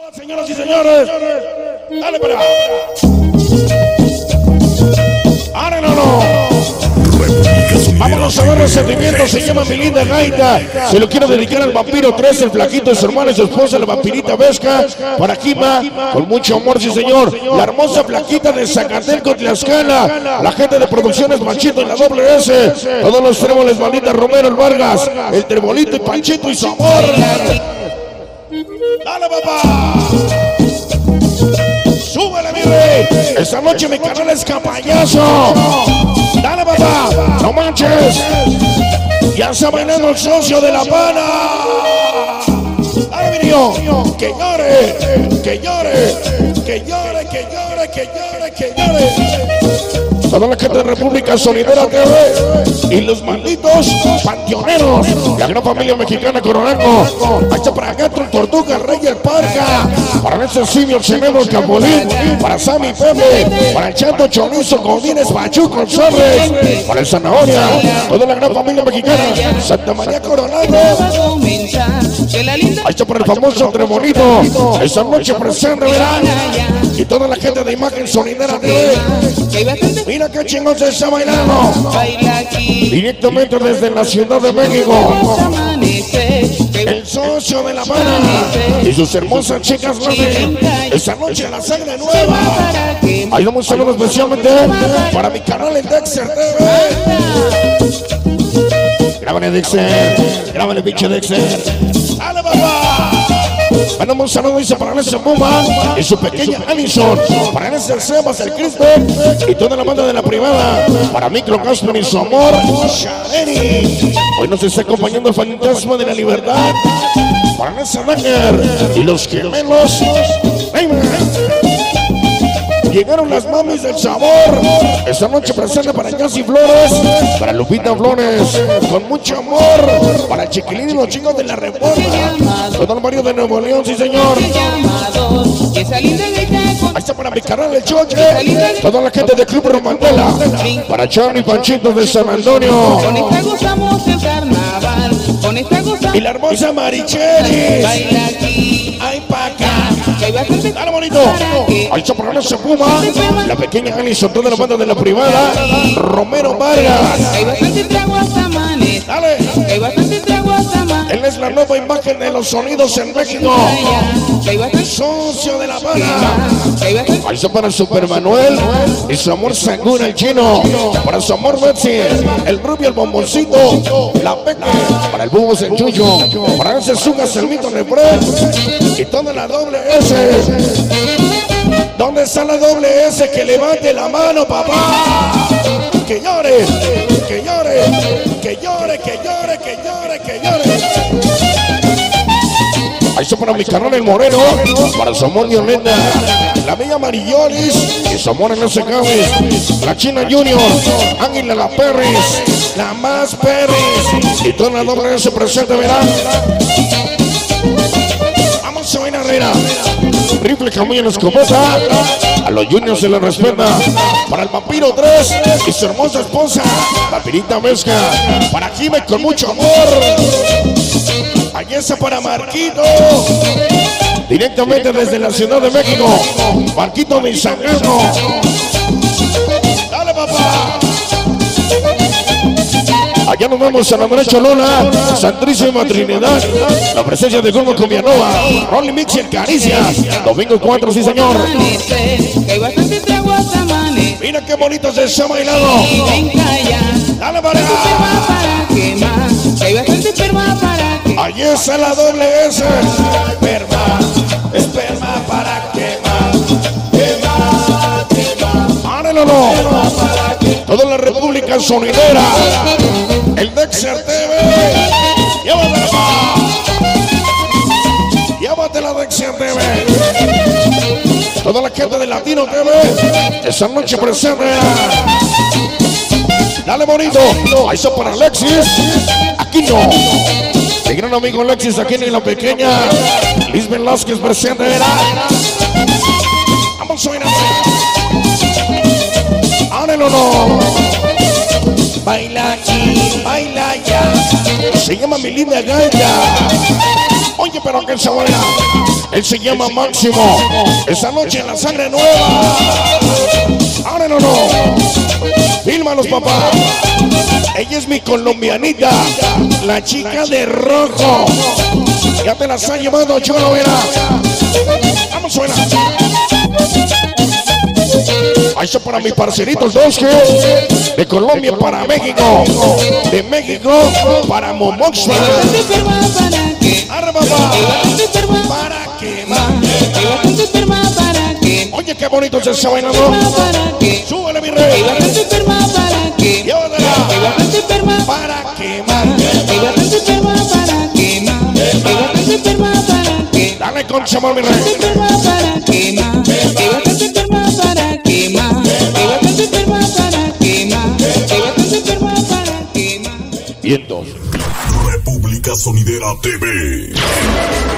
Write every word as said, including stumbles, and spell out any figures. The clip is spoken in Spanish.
Señoras y señores, dale para allá. ¡Ahora no, no! Vámonos a ver los sentimientos, se llama Mi Linda Gaita. Se lo quiero dedicar al Vampiro tres, el flaquito de su hermana y su esposa, la vampirita Vesca. Para Kima, con mucho amor, sí señor. La hermosa flaquita de Zacatenco, Tlaxcala. La gente de Producciones Machito y la doble S. Todos los tréboles, maldita Romero, el Vargas, el Trebolito y Panchito y su amor. ¡Dale, papá! ¡Súbele, mi rey! Esta noche mi canal es Campañazo. ¡Dale, papá! ¡No manches! ¡Ya está bailando el socio de La Pana! ¡Dale, mi niño! ¡Que llore! ¡Que llore! ¡Que llore! ¡Que llore! ¡Que llore! ¡Que llore! Toda la gente de República Sonidera T V y los malditos panteoneros, la gran familia mexicana Coronango. Ahí está para Gato, el Tortuga, el Rey, el Parca, para ese simio, el Cenebro, el Capulín, para Sammy Pepe, para el Chato Chorizo, Godínez, Pachuco, el Sorres, para el Zanahoria, toda la gran familia mexicana, Santa María Coronango. Ahí está para el famoso Tremonito, esta noche presente, verán, y toda la gente de Imagen Sonidera T V. Mira qué chingón se está bailando. Directamente desde la Ciudad de México. El socio de La Pana y sus hermosas chicas grandes. Esta noche la sangre nueva. Ahí damos un saludo especialmente para mi canal en Dexter T V. Grábale, Dexter. Grábale, pinche Dexter. ¡Dale, papá! Mandamos un saludo, dice, para ese Puma y su pequeña Alison, para ese Sebas, el Cristian y toda la banda de La Privada, para Micro Castro y su amor, Shadeni. Hoy nos está acompañando el Fantasma de la Libertad, para ese Danger y los gemelos. Llegaron las mamis del sabor. Esta noche presente para Yassi Flores, para Lupita Flores, con mucho amor, para Chiquilín y los chicos de la Reforma, todo el barrio de Nuevo León, sí señor. Ahí está para mi canal el Choche, toda la gente de Club Romandela, para Charlie Panchito de San Antonio. Con esta gozamos el carnaval, con esta gozamos. Y la hermosa Marichelis. Baila aquí, ay pa' acá. Dale, bonito. Ahí está para ese Puma, la pequeña Alison, toda la banda de La Privada, Romero Vargas. Hay bastante trago hasta amanecer. Dale. Hay bastante trago hasta amanecer. Él es la nueva imagen de los sonidos en México. Socio de La Pana. Ahí está para Super Manuel y su amor Sanguna, el chino. Para su amor Betsy, el rubio, el bomboncito, la peca. Para el Bubos, el Chucho. Para ese Sugas, el Mito Refred. Y toda la doble S. ¿Dónde está la doble S? Que levante la mano, papá. Que llore, que llore, que llore, que llore, que llore, que llore. Ahí está para mi canal el Moreno, para su amor Violeta, la bella Marillolis y su amor en ese cabe, la China Junior, Águila la Perris, la más Perris y toda la doble S presente, verán. Vamos a bailar, reina. Rifle, Camuy en escopeta, a los juniors se les respeta. Para el Vampiro tres y su hermosa esposa, Vampirita Vesca. Para Jime con mucho amor. Allí está para Marquito, directamente desde la Ciudad de México. Marquito mi sangrano. Dale, papá. Allá nos vemos a la derecha Lola, Santísima Trinidad, la presencia de Gordo Comianova, Rolly Mix y el Caricias, domingo cuatro, sí señor. Mira qué bonito se está bailando. Dale para allá. Allí está la doble S. Esperma, esperma para quemar, quemar, quemar. ¡Árelo! Toda la República Sonidera, el Dexter T V. Llévatela, llévatela, Dexter T V. Toda la gente de Latino T V, esa noche presente. Dale, bonito. Ahí está para Alexis. Aquí no. Mi gran amigo Alexis, aquí en la pequeña Liz Velázquez presente. Vamos a ir a ¡árelo, no! Baila aquí, baila allá. Se llama Mi Linda Gaita. Oye, pero que se buena. Él se llama Máximo. Esa noche en la sangre nueva. Ahora no, no. Fílmalos, papá. Ella es mi colombianita, la chica de rojo. Ya te las ha llevado, chulo, mira. Vamos, suena. Ahí está para mis parceritos dos que de Colombia para México, de México para Momoxpa. Arre, papá. Para quemar. Oye, qué bonito se está bailando. Súbele, mi rey. Llévatela. Para quemar. Dale con sabor, mi rey. Vientos. República Sonidera T V.